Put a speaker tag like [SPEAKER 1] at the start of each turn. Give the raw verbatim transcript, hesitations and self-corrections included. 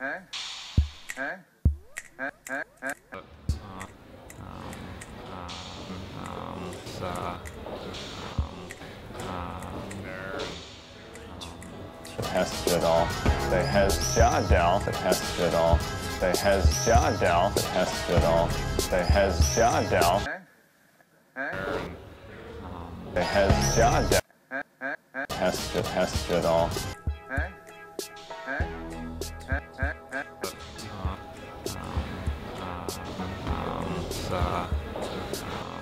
[SPEAKER 1] Hesjedal, Ryder Hesjedal, Ryder Hesjedal, Ryder Hesjedal, Ryder Hesjedal, Ryder Hesjedal, Ryder Hesjedal, Hesed Hesjedal.
[SPEAKER 2] Um, um, um, um,